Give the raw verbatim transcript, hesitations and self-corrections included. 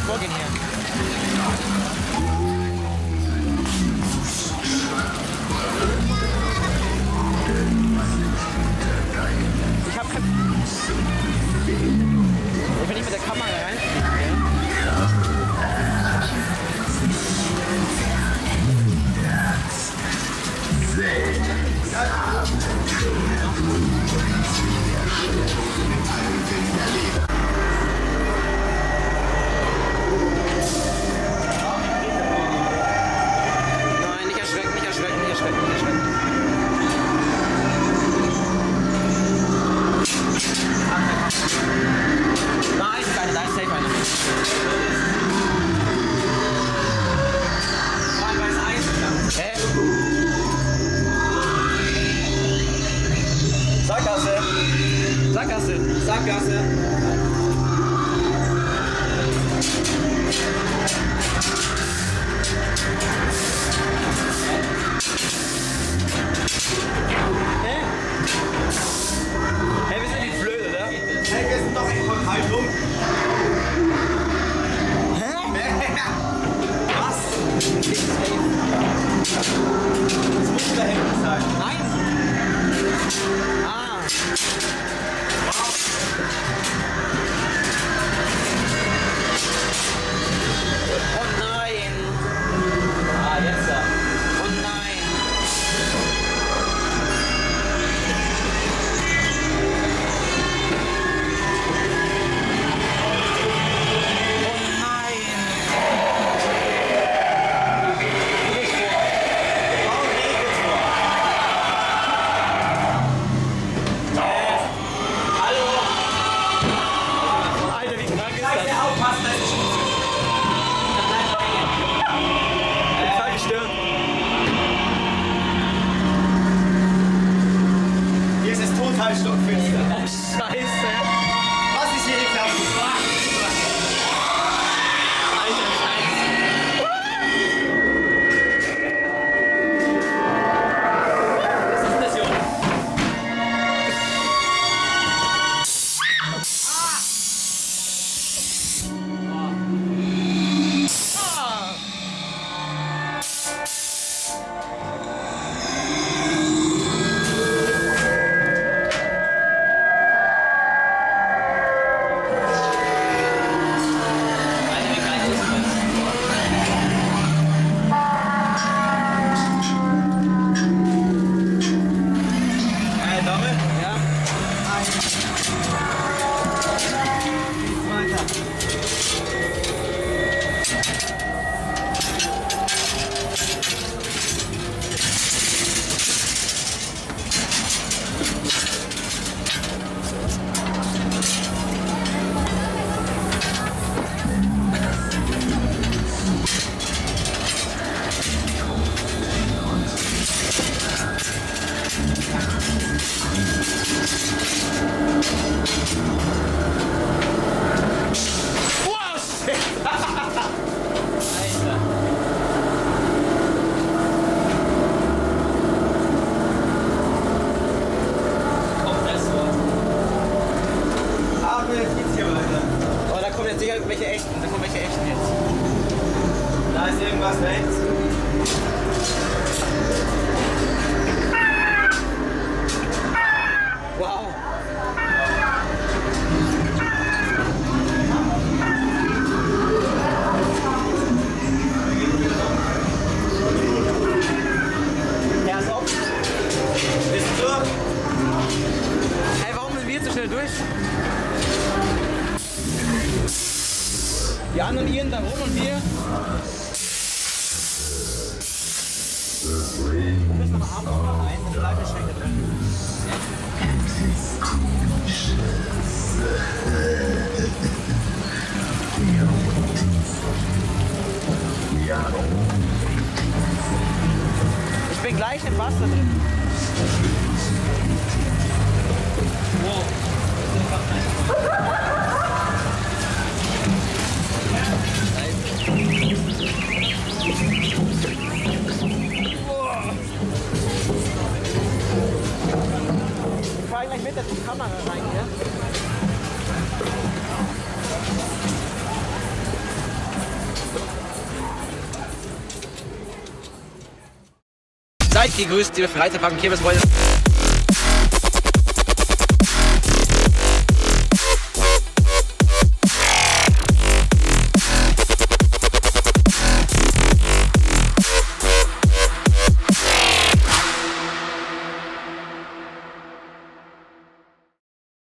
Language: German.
vorgehen hier? Ich hab kein... Wenn ich mit der Kamera reinfliege... Nein, nicht erschrecken, nicht erschrecken, nicht erschrecken, nicht erschrecken. Nein, ist eine, da ist safe eine. Hä? Sackgasse! Sackgasse! Sackgasse! Hä? Hä, wir sind nicht blöd, oder? Hey, wir sind doch echt total dumm! Hä? Was? Das muss da hinten sein. Nein! Ah! Oh nein! Ah, jetzt da. Oh nein! Oh nein! Stockfinster. Oh, Scheiße. Was ist hier geklaut? Alter Scheiße. Was ist das, Junge? Welche echten? Da kommen welche echten jetzt. Da ist irgendwas rechts. Wow. Ja, ist auf. Bist du durch? Hey, warum sind wir jetzt so schnell durch? Die anderen ihren da rum und wir. Wir müssen am Abend auch noch rein, dann bleibt der Schenker drin. Ich bin gleich im Wasser drin. Wow. Ich fahre gleich mit, dass die Kamera rein hier. gegrüßt, liebe Freizeitpark und Kirmesfreunde.